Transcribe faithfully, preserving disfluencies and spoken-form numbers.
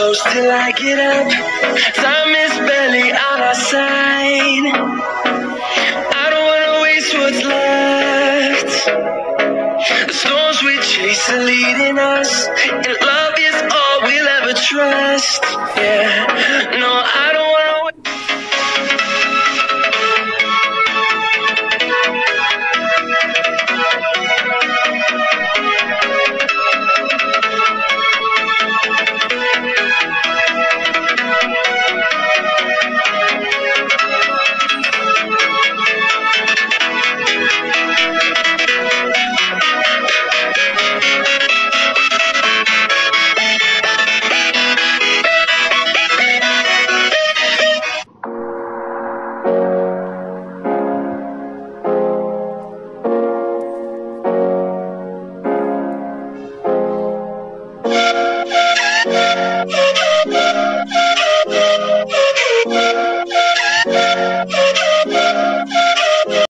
close till I get up. Time is barely on our side. I don't wanna waste what's left. The storms we chase are leading us, and love is all we'll ever trust. Yeah, no, I don't